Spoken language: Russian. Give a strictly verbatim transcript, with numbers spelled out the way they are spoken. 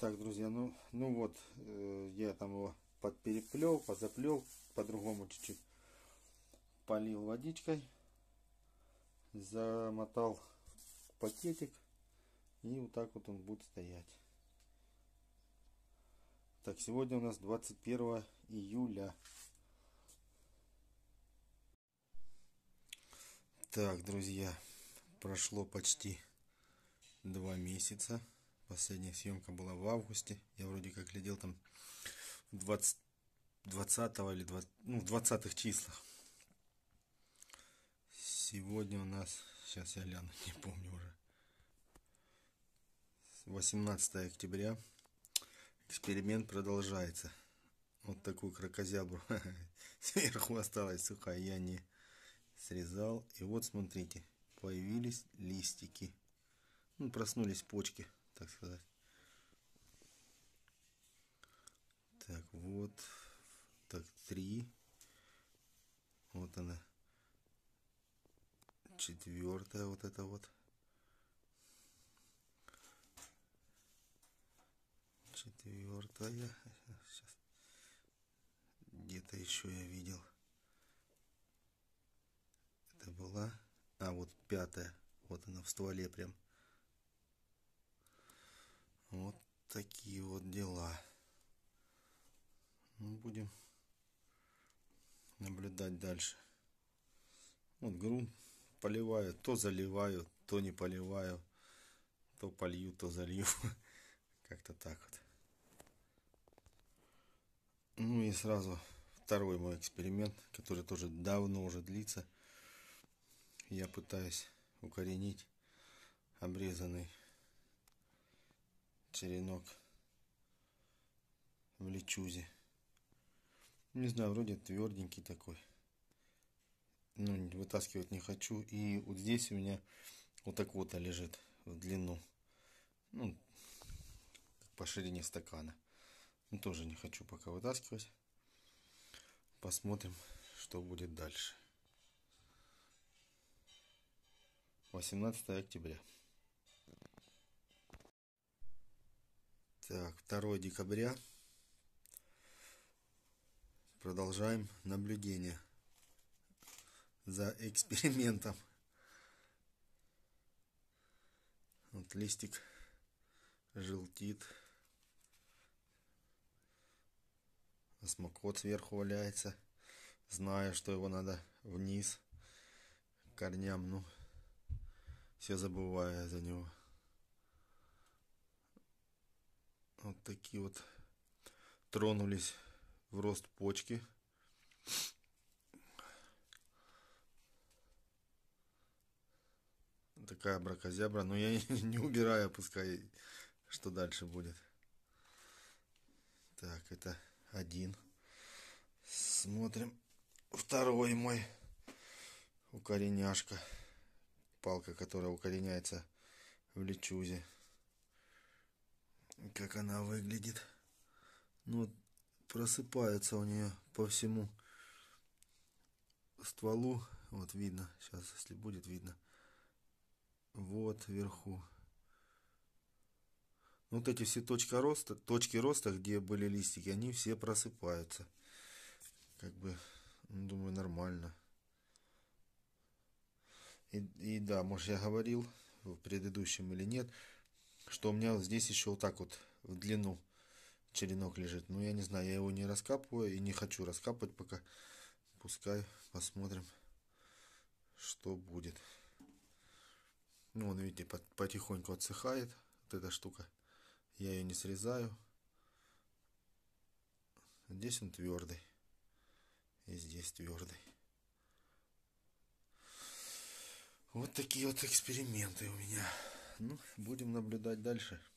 Так, друзья, ну, ну вот, э, я там его подпереплел, позаплел, по-другому чуть-чуть полил водичкой, замотал в пакетик, и вот так вот он будет стоять. Так, сегодня у нас двадцать первое июля. Так, друзья, прошло почти два месяца. Последняя съемка была в августе. Я вроде как глядел там двадцать, двадцатого или двадцать, ну, в двадцатых числах. Сегодня у нас, сейчас я гляну, не помню уже, восемнадцатое октября. Эксперимент продолжается. Вот такую кракозябру сверху осталась сухая, я не срезал. И вот смотрите, появились листики. Ну, проснулись почки, так сказать. Так, вот. Так, три. Вот она. Четвертая вот это вот. Четвертая. Сейчас. Где-то еще я видел. Это была. А, вот пятая. Вот она в стволе прям. Вот такие вот дела. Ну, будем наблюдать дальше. Вот грунт поливаю, то заливаю, то не поливаю, то полью, то залью. Как-то так вот. Ну и сразу второй мой эксперимент, который тоже давно уже длится. Я пытаюсь укоренить обрезанный черенок в лечузе. Не знаю, вроде тверденький такой. Ну, вытаскивать не хочу. И вот здесь у меня вот так вот лежит в длину. Ну, по ширине стакана. Ну, тоже не хочу пока вытаскивать. Посмотрим, что будет дальше. восемнадцатое октября. Так, второе декабря. Продолжаем наблюдение за экспериментом. Вот листик желтит. Осмокот сверху валяется. Знаю, что его надо вниз к корням. Ну, все забываю за него. Вот такие вот тронулись в рост почки. Такая бракозябра, но я не убираю, пускай что дальше будет. Так, это один. Смотрим второй мой укореняшка. Палка, которая укореняется в лечузе. Как она выглядит. Ну, просыпается у нее по всему стволу. Вот видно. Сейчас, если будет видно. Вот вверху. Вот эти все точки роста, точки роста, где были листики, они все просыпаются. Как бы, думаю, нормально. И, и да, может, я говорил в предыдущем или нет, что у меня вот здесь еще вот так вот в длину черенок лежит. Но я не знаю, я его не раскапываю и не хочу раскапывать пока. Пускай посмотрим, что будет. Ну, вон, видите, потихоньку отсыхает вот эта штука. Я ее не срезаю. Здесь он твердый. И здесь твердый. Вот такие вот эксперименты у меня. Ну, будем наблюдать дальше.